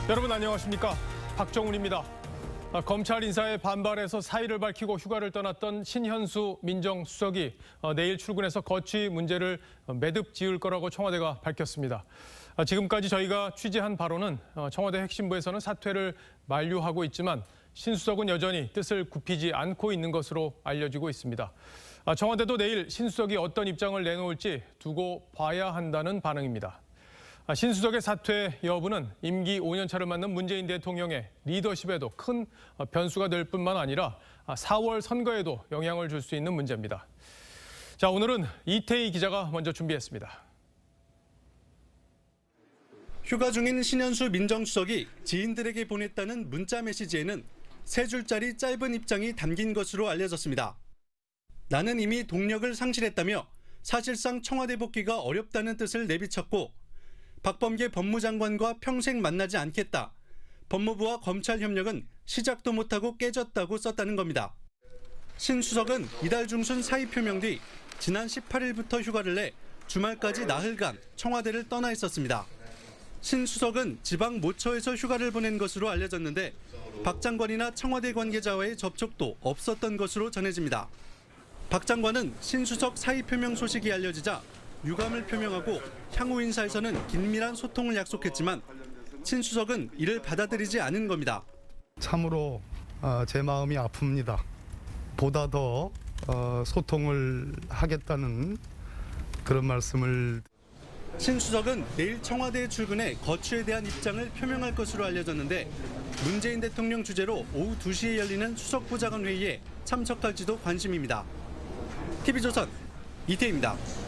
여러분 안녕하십니까? 박정훈입니다. 검찰 인사에 반발해서 사의를 밝히고 휴가를 떠났던 신현수 민정수석이 내일 출근해서 거취 문제를 매듭 지을 거라고 청와대가 밝혔습니다. 지금까지 저희가 취재한 바로는 청와대 핵심부에서는 사퇴를 만류하고 있지만 신 수석은 여전히 뜻을 굽히지 않고 있는 것으로 알려지고 있습니다. 청와대도 내일 신 수석이 어떤 입장을 내놓을지 두고 봐야 한다는 반응입니다. 신 수석의 사퇴 여부는 임기 5년차를 맞는 문재인 대통령의 리더십에도 큰 변수가 될 뿐만 아니라 4월 선거에도 영향을 줄 수 있는 문제입니다. 자, 오늘은 이태희 기자가 먼저 준비했습니다. 휴가 중인 신현수 민정수석이 지인들에게 보냈다는 문자 메시지에는 3줄짜리 짧은 입장이 담긴 것으로 알려졌습니다. 나는 이미 동력을 상실했다며 사실상 청와대 복귀가 어렵다는 뜻을 내비쳤고 박범계 법무장관과 평생 만나지 않겠다. 법무부와 검찰 협력은 시작도 못하고 깨졌다고 썼다는 겁니다. 신 수석은 이달 중순 사의 표명 뒤 지난 18일부터 휴가를 내 주말까지 나흘간 청와대를 떠나 있었습니다. 신 수석은 지방 모처에서 휴가를 보낸 것으로 알려졌는데 박 장관이나 청와대 관계자와의 접촉도 없었던 것으로 전해집니다. 박 장관은 신 수석 사의 표명 소식이 알려지자 유감을 표명하고 향후 인사에서는 긴밀한 소통을 약속했지만 신 수석은 이를 받아들이지 않은 겁니다. 참으로 제 마음이 아픕니다. 보다 더 소통을 하겠다는 그런 말씀을. 신 수석은 내일 청와대에 출근해 거취에 대한 입장을 표명할 것으로 알려졌는데 문재인 대통령 주재로 오후 2시에 열리는 수석보좌관 회의에 참석할지도 관심입니다. TV조선 이태희입니다.